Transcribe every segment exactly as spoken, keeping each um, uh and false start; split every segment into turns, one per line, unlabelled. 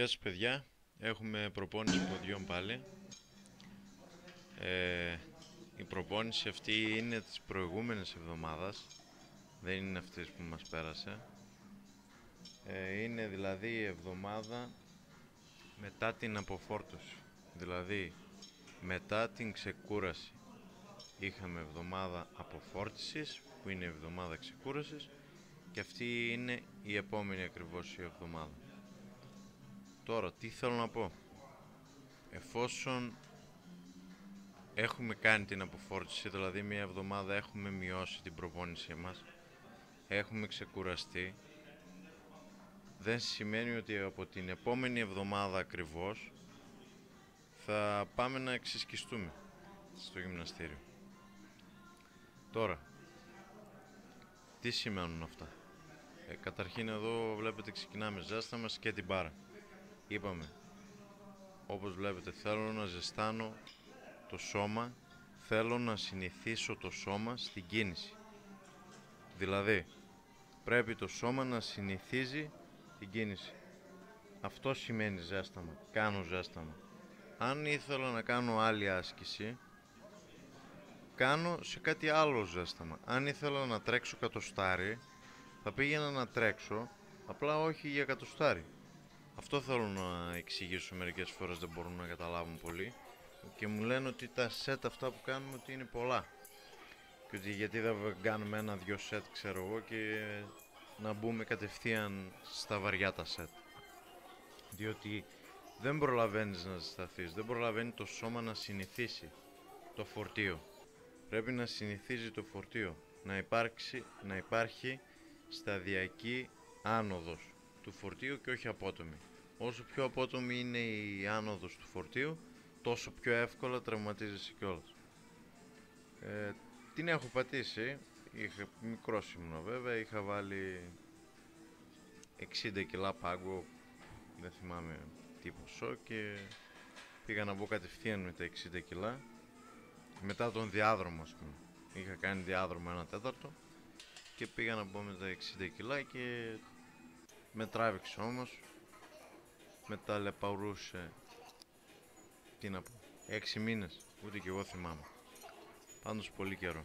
Γεια σας παιδιά, έχουμε προπόνηση ποδιών πάλι. ε, Η προπόνηση αυτή είναι της προηγούμενης εβδομάδας, δεν είναι αυτής που μας πέρασε. ε, Είναι δηλαδή η εβδομάδα μετά την αποφόρτωση, δηλαδή μετά την ξεκούραση. Είχαμε εβδομάδα αποφόρτισης που είναι η εβδομάδα ξεκούρασης και αυτή είναι η επόμενη ακριβώς η εβδομάδα. Τώρα τι θέλω να πω, εφόσον έχουμε κάνει την αποφόρτιση, δηλαδή μια εβδομάδα έχουμε μειώσει την προπόνησή μας, έχουμε ξεκουραστεί, δεν σημαίνει ότι από την επόμενη εβδομάδα ακριβώς θα πάμε να εξισκιστούμε στο γυμναστήριο. Τώρα, τι σημαίνουν αυτά? Ε, καταρχήν εδώ βλέπετε ξεκινάμε ζέσταμα και την μπάρα. Είπαμε, όπως βλέπετε θέλω να ζεστάνω το σώμα, θέλω να συνηθίσω το σώμα στην κίνηση. Δηλαδή, πρέπει το σώμα να συνηθίζει την κίνηση. Αυτό σημαίνει ζέσταμα, κάνω ζέσταμα. Αν ήθελα να κάνω άλλη άσκηση, κάνω σε κάτι άλλο ζέσταμα. Αν ήθελα να τρέξω κατοστάρι, θα πήγαινα να τρέξω, απλά όχι για κατοστάρι. Αυτό θέλω να εξηγήσω, μερικές φορές δεν μπορούν να καταλάβουν πολύ και μου λένε ότι τα σετ αυτά που κάνουμε ότι είναι πολλά και ότι γιατί δεν κάνουμε ένα-δυο σετ, ξέρω εγώ, και να μπούμε κατευθείαν στα βαριά τα σετ. Διότι δεν προλαβαίνεις να ζεσταθείς, δεν προλαβαίνει το σώμα να συνηθίσει το φορτίο. Πρέπει να συνηθίζει το φορτίο, να υπάρξει, να υπάρχει σταδιακή άνοδος του φορτίου και όχι απότομη. Όσο πιο απότομη είναι η άνοδος του φορτίου, τόσο πιο εύκολα τραυματίζεσαι κιόλας. Ε, την έχω πατήσει, είχα, μικρός ήμουνα βέβαια, είχα βάλει εξήντα κιλά πάγκο, δεν θυμάμαι τι ποσό, και πήγα να μπω κατευθείαν με τα εξήντα κιλά μετά τον διάδρομο, ας πούμε. Είχα κάνει διάδρομο ένα τέταρτο και πήγα να μπω με τα εξήντα κιλά και με τράβηξε όμως, με ταλαιπωρούσε, τι να πω, έξι μήνες, ούτε κι εγώ θυμάμαι, πάντως πολύ καιρό.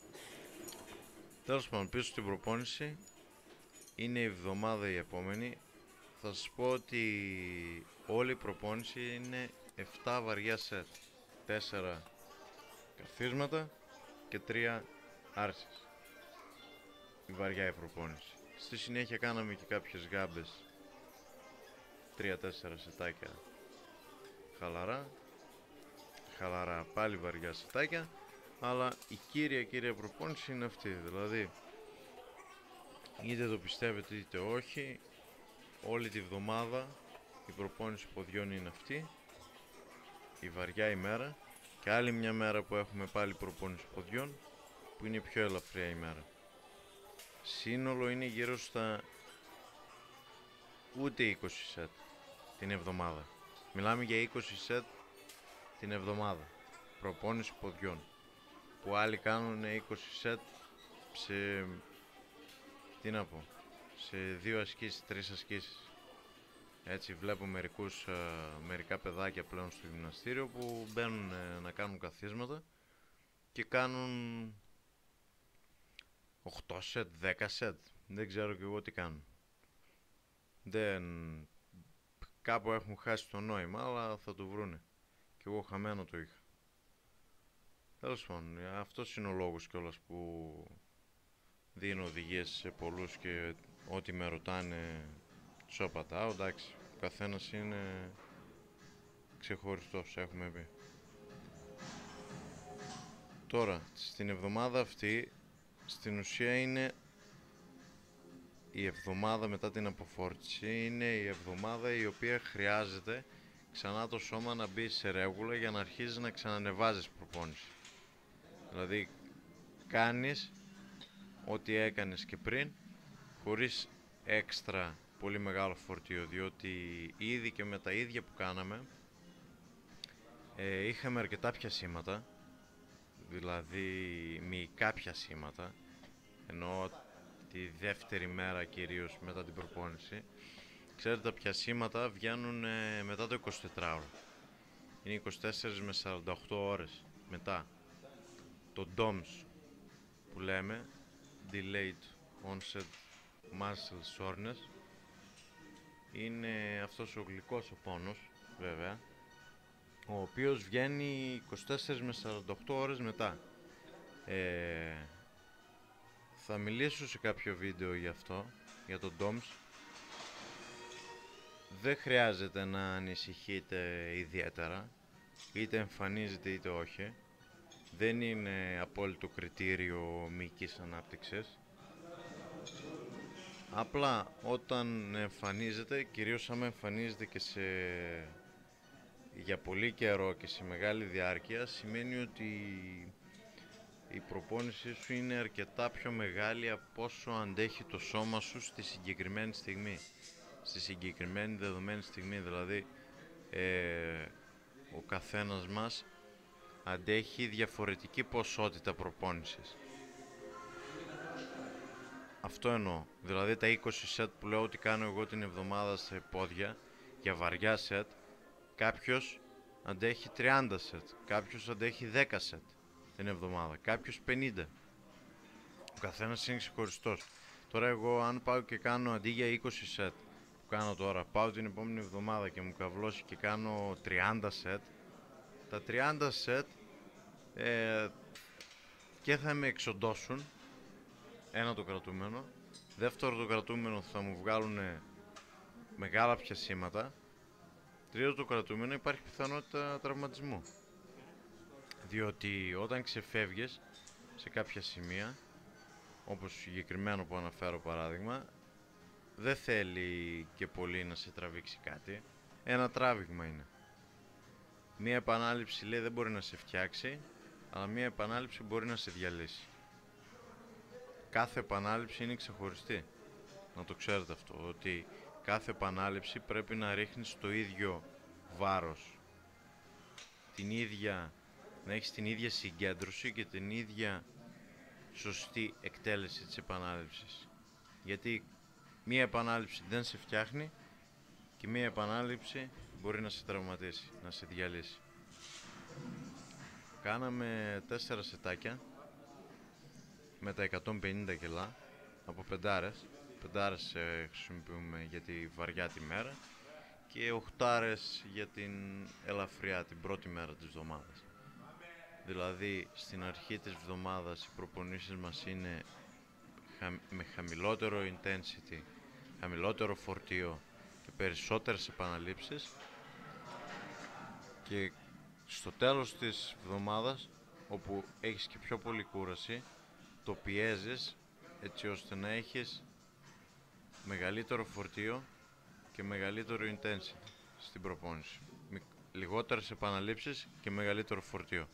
Τέλος πάντων, πίσω στην προπόνηση, είναι η εβδομάδα η επόμενη. Θα σας πω ότι όλη η προπόνηση είναι επτά βαριά σετ, τέσσερα καθίσματα και τρία άρσεις. Η βαριά η προπόνηση. Στη συνέχεια κάναμε και κάποιες γάμπες, τρία τέσσερα σετάκια χαλαρά, χαλαρά πάλι βαριά σετάκια, αλλά η κύρια κύρια προπόνηση είναι αυτή. Δηλαδή, είτε το πιστεύετε είτε όχι, όλη τη βδομάδα η προπόνηση ποδιών είναι αυτή, η βαριά ημέρα, και άλλη μια μέρα που έχουμε πάλι προπόνηση ποδιών, που είναι η πιο ελαφριά ημέρα. Σύνολο είναι γύρω στα ούτε είκοσι σετ την εβδομάδα. Μιλάμε για είκοσι σετ την εβδομάδα προπόνηση ποδιών, που άλλοι κάνουν είκοσι σετ σε, τι να πω, σε δύο ασκήσεις, τρεις ασκήσεις. Έτσι βλέπω μερικούς, μερικά παιδάκια πλέον στο γυμναστήριο που μπαίνουν να κάνουν καθίσματα και κάνουν οκτώ σετ, δέκα σετ, δεν ξέρω και εγώ τι κάνουν. Δεν... Κάπου έχουν χάσει το νόημα, αλλά θα το βρούνε. Και εγώ χαμένο το είχα. Τέλος πάντων, αυτός είναι ο λόγος κιόλας που δίνω οδηγίες σε πολλούς και ό,τι με ρωτάνε τους απαντάω. Εντάξει, ο καθένας είναι ξεχωριστός, έχουμε πει. Τώρα, στην εβδομάδα αυτή, στην ουσία είναι η εβδομάδα μετά την αποφόρτιση, είναι η εβδομάδα η οποία χρειάζεται ξανά το σώμα να μπει σε ρέγουλα για να αρχίζει να ξανανεβάζεις προπόνηση. Δηλαδή κάνεις ό,τι έκανες και πριν, χωρίς έξτρα πολύ μεγάλο φορτίο, διότι ήδη και με τα ίδια που κάναμε ε, είχαμε αρκετά πιασίματα, δηλαδή μυϊκά πιασίματα, ενώ τη δεύτερη μέρα κυρίως μετά την προπόνηση, Ξέρετε, τα πιασίματα βγαίνουν ε, μετά το εικοσιτετράωρο. Είναι είκοσι τέσσερις με σαράντα οκτώ ώρες μετά. Το ντόμς που λέμε, Delayed Onset Muscle Soreness, είναι αυτός ο γλυκός ο πόνος, βέβαια, ο οποίος βγαίνει είκοσι τέσσερις με σαράντα οκτώ ώρες μετά. Ε, θα μιλήσω σε κάποιο βίντεο για αυτό, για το ντόμς. Δεν χρειάζεται να ανησυχείτε ιδιαίτερα, είτε εμφανίζεται είτε όχι. Δεν είναι απόλυτο κριτήριο μυϊκής ανάπτυξης. Απλά όταν εμφανίζεται, κυρίως άμα εμφανίζεται και σε... για πολύ καιρό και σε μεγάλη διάρκεια, σημαίνει ότι η προπόνησή σου είναι αρκετά πιο μεγάλη από όσο αντέχει το σώμα σου στη συγκεκριμένη στιγμή. Στη συγκεκριμένη δεδομένη στιγμή, δηλαδή ε, ο καθένας μας αντέχει διαφορετική ποσότητα προπόνησης. Αυτό εννοώ. Δηλαδή τα είκοσι σετ που λέω ότι κάνω εγώ την εβδομάδα σε πόδια για βαριά σετ, κάποιος αντέχει τριάντα σετ, κάποιος αντέχει δέκα σετ την εβδομάδα, κάποιος πενήντα. Ο καθένας είναι ξεχωριστός. Τώρα εγώ αν πάω και κάνω αντί για είκοσι σετ που κάνω τώρα, πάω την επόμενη εβδομάδα και μου καυλώσει και κάνω τριάντα σετ, τα τριάντα σετ ε, και θα με εξοντώσουν, ένα το κρατούμενο, δεύτερο το κρατούμενο θα μου βγάλουν μεγάλα πιασίματα, τρίτο το κρατούμενο υπάρχει πιθανότητα τραυματισμού. Διότι όταν ξεφεύγεις σε κάποια σημεία, όπως συγκεκριμένο που αναφέρω παράδειγμα, δεν θέλει και πολύ να σε τραβήξει κάτι. Ένα τράβηγμα είναι. Μία επανάληψη λέει δεν μπορεί να σε φτιάξει, αλλά μία επανάληψη μπορεί να σε διαλύσει. Κάθε επανάληψη είναι ξεχωριστή. Να το ξέρετε αυτό, ότι κάθε επανάληψη πρέπει να ρίχνεις το ίδιο βάρος. Την ίδια, να έχεις την ίδια συγκέντρωση και την ίδια σωστή εκτέλεση της επανάληψης. Γιατί μία επανάληψη δεν σε φτιάχνει και μία επανάληψη μπορεί να σε τραυματίσει, να σε διαλύσει. Κάναμε τέσσερα σετάκια με τα εκατόν πενήντα κιλά από πεντάρες. Πεντάρες ε, χρησιμοποιούμε για τη βαριά τη μέρα και οχτάρες για την ελαφριά, την πρώτη μέρα της εβδομάδας. Δηλαδή στην αρχή της εβδομάδας οι προπονήσεις μας είναι με χαμηλότερο intensity, χαμηλότερο φορτίο και περισσότερες επαναλήψεις, και στο τέλος της εβδομάδας, όπου έχεις και πιο πολύ κούραση, το πιέζεις έτσι ώστε να έχεις μεγαλύτερο φορτίο και μεγαλύτερο intensity στην προπόνηση. Λιγότερες επαναλήψεις και μεγαλύτερο φορτίο.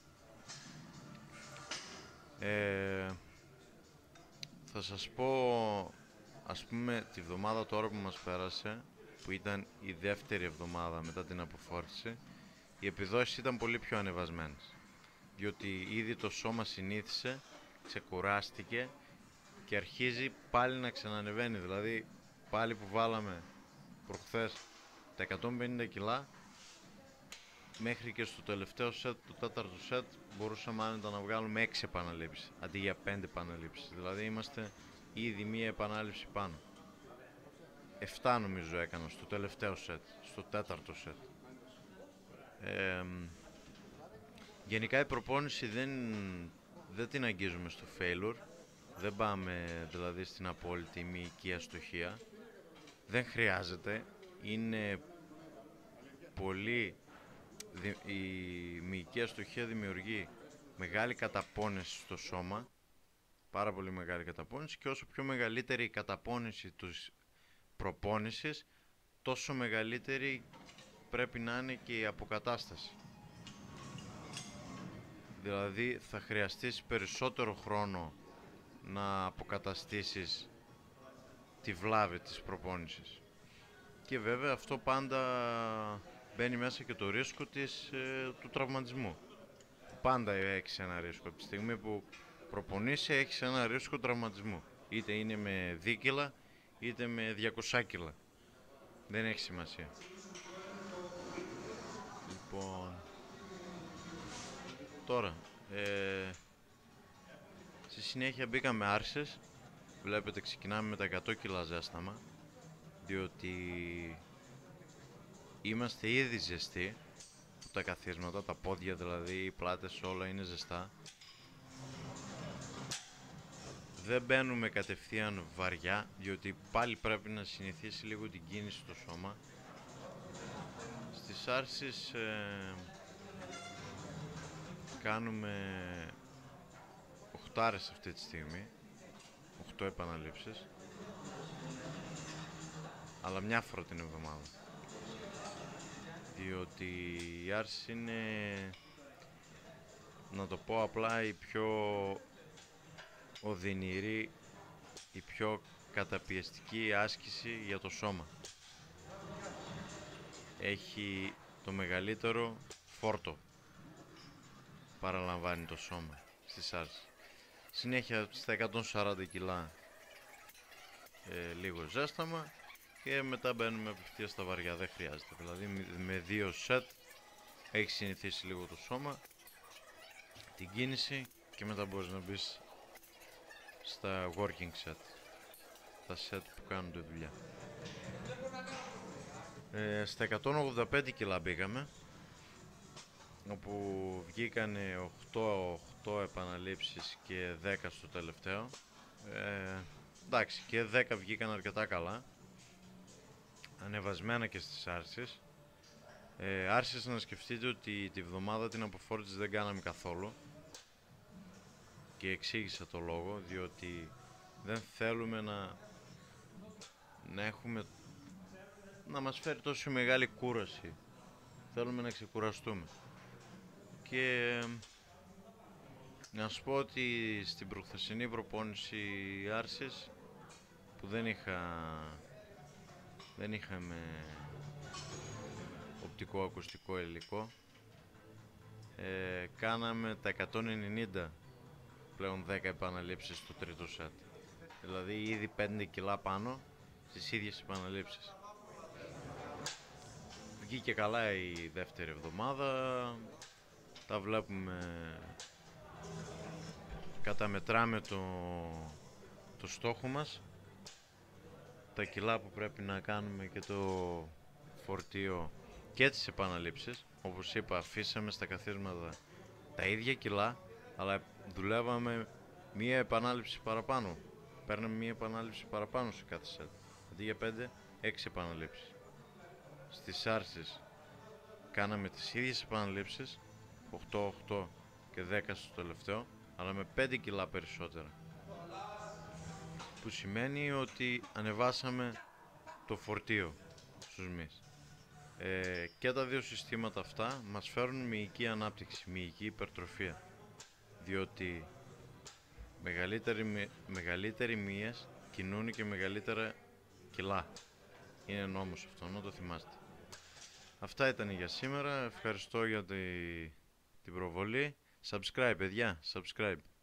Ε, θα σας πω, ας πούμε, τη βδομάδα τώρα που μας πέρασε, που ήταν η δεύτερη εβδομάδα μετά την αποφόρτιση, οι επιδόσεις ήταν πολύ πιο ανεβασμένες. Διότι ήδη το σώμα συνήθισε, ξεκουράστηκε και αρχίζει πάλι να ξανανεβαίνει. Δηλαδή, πάλι που βάλαμε προχθές τα εκατόν πενήντα κιλά, μέχρι και στο τελευταίο σετ, το τέταρτο σετ, μπορούσαμε άνετα να βγάλουμε έξι επαναλήψεις αντί για πέντε επαναλήψεις. Δηλαδή είμαστε ήδη μία επανάληψη πάνω. εφτά νομίζω έκανα στο τελευταίο σετ, στο τέταρτο σετ. Ε, γενικά η προπόνηση δεν, δεν την αγγίζουμε στο failure. Δεν πάμε δηλαδή στην απόλυτη μυϊκή αστοχία. Δεν χρειάζεται. Είναι πολύ... Η μυϊκή αστοχία δημιουργεί μεγάλη καταπώνηση στο σώμα, πάρα πολύ μεγάλη καταπώνηση, και όσο πιο μεγαλύτερη η καταπώνηση της προπόνησης, τόσο μεγαλύτερη πρέπει να είναι και η αποκατάσταση. Δηλαδή θα χρειαστείς περισσότερο χρόνο να αποκαταστήσεις τη βλάβη της προπόνησης. Και βέβαια αυτό πάντα μπαίνει μέσα και το ρίσκο της, ε, του τραυματισμού. Πάντα έχεις ένα ρίσκο. Από τη στιγμή που προπονείσαι έχεις ένα ρίσκο τραυματισμού. Είτε είναι με δύο κιλά είτε με διακόσια κιλά. Δεν έχει σημασία. Λοιπόν, τώρα, ε, στη συνέχεια μπήκαμε άρσες. Βλέπετε ξεκινάμε με τα εκατό κιλά ζέσταμα, διότι είμαστε ήδη ζεστοί. Τα καθίσματα, τα πόδια δηλαδή, οι πλάτες, όλα είναι ζεστά. Δεν μπαίνουμε κατευθείαν βαριά, διότι πάλι πρέπει να συνηθίσει λίγο την κίνηση στο σώμα. Στις άρσεις ε, κάνουμε οχτάρες αυτή τη στιγμή, οκτώ επαναλήψεις, αλλά μια φορά την εβδομάδα, διότι η άρση είναι, να το πω απλά, η πιο οδυνηρή, η πιο καταπιεστική άσκηση για το σώμα. Έχει το μεγαλύτερο φόρτο, παραλαμβάνει το σώμα στις άρσεις. Συνέχεια στα εκατόν σαράντα κιλά ε, λίγο ζέσταμα και μετά μπαίνουμε απευθείας στα βαριά, δεν χρειάζεται. Δηλαδή με δύο σετ έχει συνηθίσει λίγο το σώμα, την κίνηση, και μετά μπορείς να μπεις στα working set, τα set που κάνουν τη δουλειά. Ε, στα εκατόν ογδόντα πέντε κιλά μπήκαμε, όπου βγήκανε οκτώ, οκτώ επαναλήψεις και δέκα στο τελευταίο. Ε, εντάξει, και δέκα βγήκαν αρκετά καλά, ανεβασμένα και στις άρσεις. Ε, άρσεις να σκεφτείτε ότι τη βδομάδα την αποφόρτιση δεν κάναμε καθόλου, και εξήγησα το λόγο, διότι δεν θέλουμε να, να έχουμε, να μας φέρει τόσο μεγάλη κούραση. Θέλουμε να ξεκουραστούμε. Και να σου πω ότι στην προχθεσινή προπόνηση άρσης, που δεν είχα δεν είχαμε οπτικό ακουστικό υλικό, ε, κάναμε τα εκατόν ενενήντα πλέον δέκα επαναλήψεις στο τρίτο σετ. Δηλαδή ήδη πέντε κιλά πάνω στις ίδιες επαναλήψεις. Βγήκε καλά η δεύτερη εβδομάδα, τα βλέπουμε, καταμετράμε το, το στόχο μας, τα κιλά που πρέπει να κάνουμε και το φορτίο και τις επαναλήψεις. Όπως είπα, αφήσαμε στα καθίσματα τα ίδια κιλά, αλλά δουλεύαμε μία επανάληψη παραπάνω. Παίρναμε μία επανάληψη παραπάνω σε κάθε set. Αντί για πέντε, έξι επαναλήψεις. Στις άρσεις κάναμε τις ίδιες επαναλήψεις, οκτώ, οκτώ και δέκα στο τελευταίο, αλλά με πέντε κιλά περισσότερα. Που σημαίνει ότι ανεβάσαμε το φορτίο στους μυς. Ε, και τα δύο συστήματα αυτά μας φέρουν μυϊκή ανάπτυξη, μυϊκή υπερτροφία, διότι μεγαλύτεροι, μεγαλύτεροι μύες κινούν και μεγαλύτερα κιλά. Είναι νόμος αυτό, να το θυμάστε. Αυτά ήταν για σήμερα, ευχαριστώ για τη, την προβολή. Subscribe παιδιά, subscribe.